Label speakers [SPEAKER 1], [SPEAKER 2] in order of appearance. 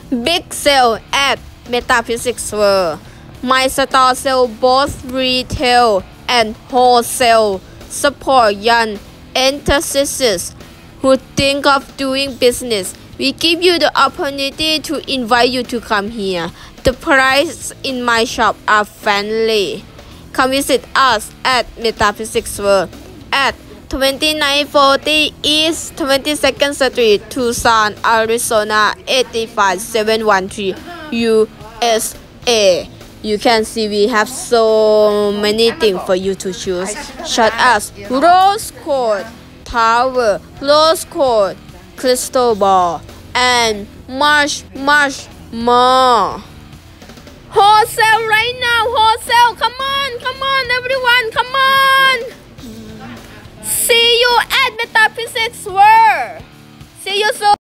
[SPEAKER 1] Big sale at Metaphysics World. My store sell both retail and wholesale. Support young enthusiasts who think of doing business. We give you the opportunity to invite you to come here. The prices in my shop are friendly. Come visit us at Metaphysics World at 2940 East 22nd Street, Tucson, Arizona 85713, USA. You can see we have so many things for you to choose, such as rose quartz, tower, rose quartz, crystal ball, and much more. Wholesale right now, wholesale, come on everyone, come on. See you at Metaphysics World. See you soon.